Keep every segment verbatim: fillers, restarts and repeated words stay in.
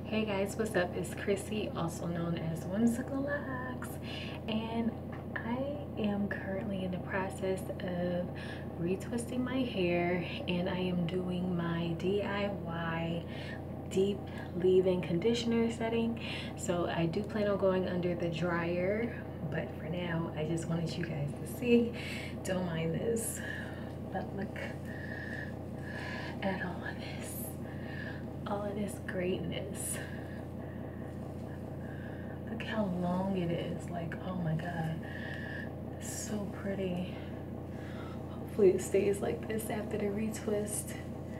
Hey guys, what's up? It's Chrissy, also known as Whimsical Locks, and I am currently in the process of retwisting my hair, and I am doing my D I Y deep leave-in conditioner setting. So I do plan on going under the dryer, but for now I just wanted you guys to see. Don't mind this, but look at all of this. All of this greatness. Look how long it is. Like, oh my god, it's so pretty. Hopefully it stays like this after the retwist.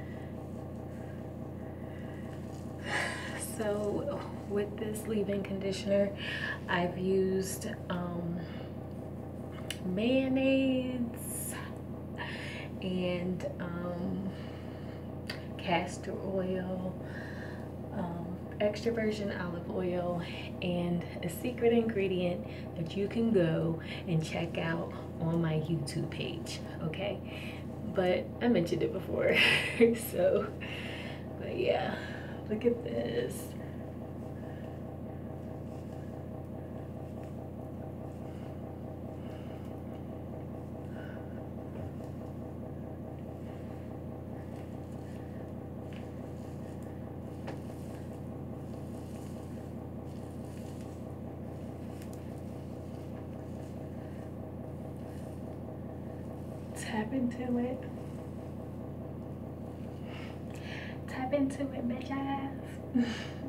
So with this leave-in conditioner, I've used um, mayonnaise and um, castor oil, um, extra virgin olive oil, and a secret ingredient that you can go and check out on my YouTube page, okay? But I mentioned it before. So, but yeah, look at this. Tap into it. Tap into it, bitches.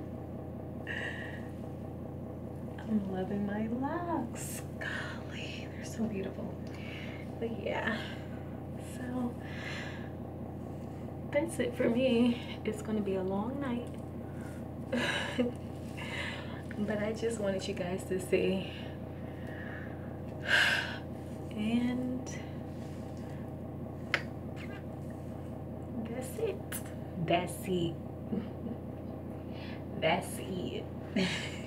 I'm loving my locks. Golly, they're so beautiful. But yeah, so that's it for me. It's gonna be a long night. But I just wanted you guys to see. And that's it. That's it. That's it.